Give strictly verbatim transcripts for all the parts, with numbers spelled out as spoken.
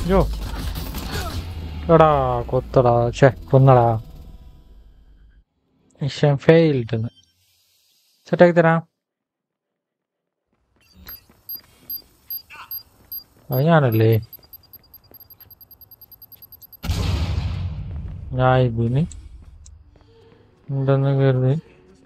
യോ എടാ കൊത്തടാ ഛേ കൊന്നടാ മിഷൻ ഫെയിൽഡ് സെറ്റാക്കി തരാം അത് ഞാനല്ലേ ഞാൻ ഇതിന് ഉണ്ടെന്ന് കരുതി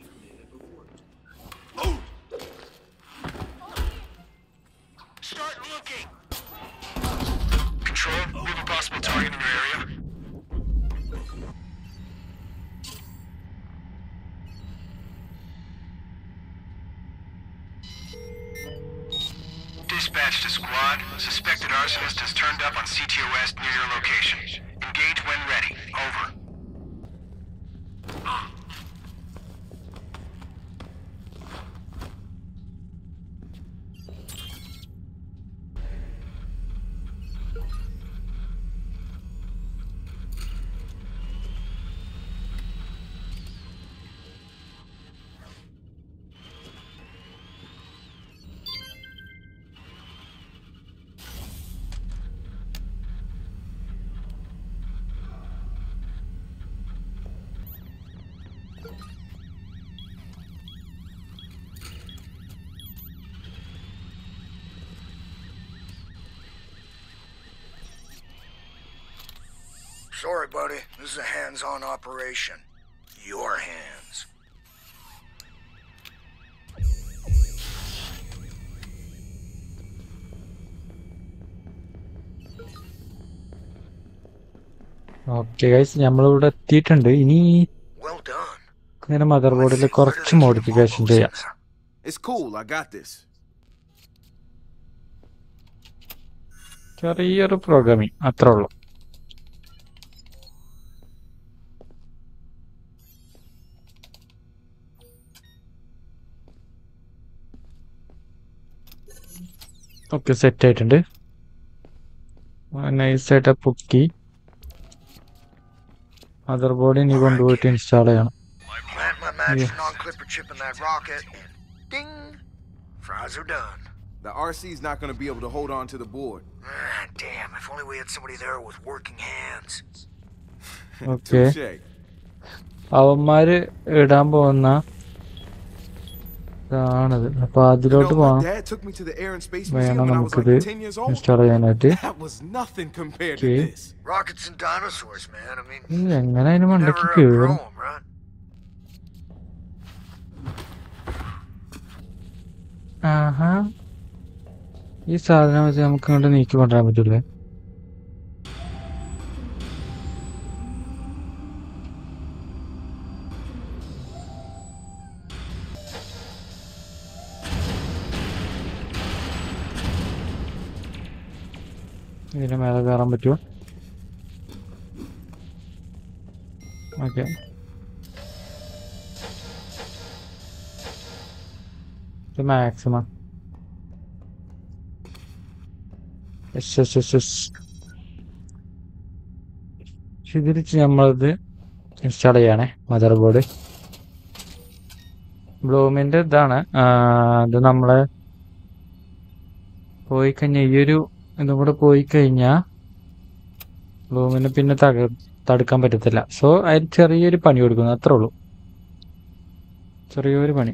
Dispatch to squad. Suspected arsonist has turned up on C T O S near your location. Engage when ready. Over. Sorry, buddy. This is a hands-on operation. Your hands. Okay guys നമ്മളിവിടെ എത്തിയിട്ടുണ്ട് ഇനി Well done. ഇങ്ങനെ mother ബോർഡിൽ കുറച്ച് modification ചെയ്യാം It's cool. I got this. ചെറിയൊരു programming അത്രേ ഉള്ളൂ ഓക്കെ സെറ്റ് ആയിട്ടുണ്ട് നൈസായിട്ട് പൊക്കി മദർ ബോർഡ് ഇനി കൊണ്ടുപോയിട്ട് ഇൻസ്റ്റാൾ ചെയ്യണം Plant my magic non-clipper chip in that rocket, and ding, fries are done. The R C's not going to be able to hold on to the board. Ah, damn! If only we had somebody there with working hands. Okay Touche. അവന്മാര് ഇടാൻ പോകുന്ന ഇതാണത് അപ്പൊ You അതിലോട്ട് know, my പോകണം dad took me to the Air and Space വേണം Museum when I was നമുക്കിത് like ten years old. Install ചെയ്യാനായിട്ട് That was nothing compared Okay. to this. Rockets and dinosaurs, man. I mean, ഇത് എങ്ങനെ അതിന് never മണ്ടയ്ക്ക് outgrow കയറും 'em, right? ആഹാ ഈ സാധനം വെച്ച് നമുക്ക് ഇങ്ങോട്ട് നീക്കി കൊണ്ടുവരാൻ പറ്റൂലേ ഇതിന് മേലെ കയറാൻ പറ്റുമോ ഓക്കെ ഇത് maximum yes yes yes yes തിരിച്ച് നമ്മളത് ഇൻസ്റ്റാൾ ചെയ്യണേ മദർ ബോർഡ് ബ്ലൂമിൻ്റെ ഇതാണ് ഇത് നമ്മളെ പോയി കഴിഞ്ഞാൽ ഈ ഒരു ഇതും കൂടെ പോയി കഴിഞ്ഞാൽ ബ്ലൂമിന് പിന്നെ തക തടുക്കാൻ പറ്റത്തില്ല സോ അതിൽ ചെറിയൊരു പണി കൊടുക്കുന്നു അത്രേ ഉള്ളൂ ചെറിയൊരു പണി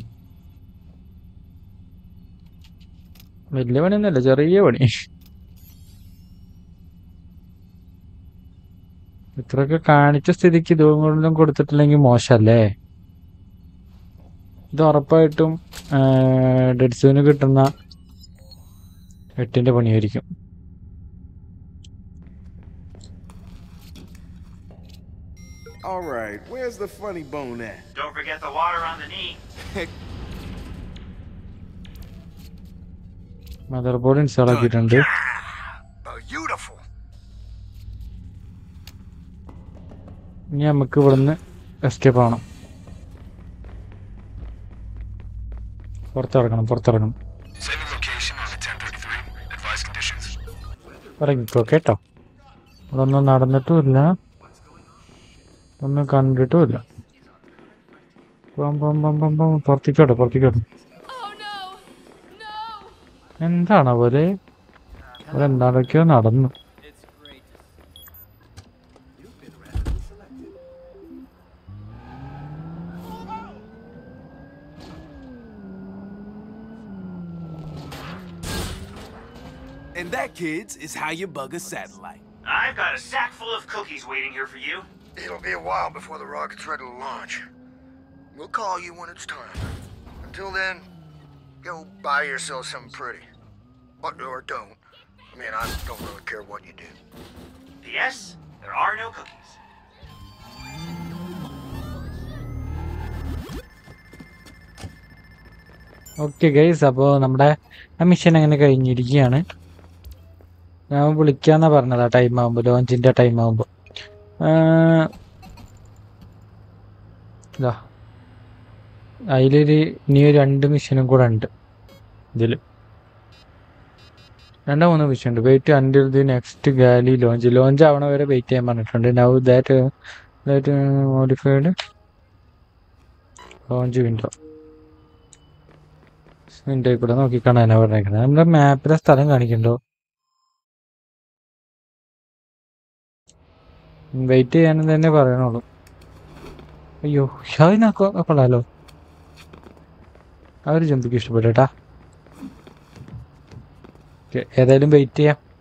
വലിയ പണിയൊന്നുമല്ല ചെറിയ പണി ഇത്രയൊക്കെ കാണിച്ച സ്ഥിതിക്ക് ഇതൊന്നും കൊടുത്തിട്ടില്ലെങ്കിൽ മോശമല്ലേ ഇത് ഉറപ്പായിട്ടും ഡെഡ്സുവിന് കിട്ടുന്ന എട്ടിന്റെ പണിയായിരിക്കും All right, where's the funny bone at? Don't forget the water on the knee. Motherboard install ആക്കിയിട്ടുണ്ട് Beautiful. ഇനി നമുക്ക് ഇവിടുന്ന് എസ്കേപ്പ് ആവണം പുറത്തിറങ്ങണം പുറത്തിറങ്ങണം Sending location on the ten thirty-three. Advise conditions. ഇറങ്ങിക്കോ കേട്ടോ ഇവിടെ ഒന്നും നടന്നിട്ടുമില്ല ഒന്നും കണ്ടിട്ടുമില്ല പുറത്തേക്കോട്ടെ പുറത്തേക്കോട്ടെ എന്താണ് പോലെ ഇവിടെ എന്താണൊക്കെയോ നടന്നു And that, kids, is how you bug a satellite. I've got a sack full of cookies waiting here for you. It'll be a while before the rocket's ready to launch. We'll call you when it's time. Until then, go buy yourself something pretty. But, or don't. I mean, I don't really care what you do. P S. There are no cookies. Okay guys, അപ്പോൾ നമ്മുടെ ആ mission അങ്ങനെ കഴിഞ്ഞിരിക്കുകയാണ്. ഞാൻ വിളിക്കാന്നാ പറഞ്ഞതാ time ആകുമ്പോൾ, ലോഞ്ചിൻ്റെ time ആകുമ്പോൾ. ഇതാ അതിലൊരു ഇനി രണ്ട് മിഷനും കൂടെ ഉണ്ട് ഇതിൽ. രണ്ടോ മൂന്ന് മിഷൻ ഉണ്ട്. വെയിറ്റ് അൻറ്റിൽ ദി നെക്സ്റ്റ് ഗാലി ലോഞ്ച് ലോഞ്ച് ആവണ വരെ വെയിറ്റ് ചെയ്യാൻ പറഞ്ഞിട്ടുണ്ട്. Now that that modified launch window വിൻഡോയിൽ കൂടെ നോക്കിക്കാണാനാണ് പറഞ്ഞേക്കുന്നത്. നമ്മുടെ മാപ്പിലെ സ്ഥലം കാണിക്കണ്ടോ? വെയിറ്റ് ചെയ്യാനും തന്നെ പറയണുള്ളൂ. അയ്യോ ഷാദിനാക്കോ കൊള്ളാലോ. ആ ഒരു ജന്തുക്ക് ഇഷ്ടപ്പെട്ടു കേട്ടാ. ഏതായാലും വെയിറ്റ് ചെയ്യാം.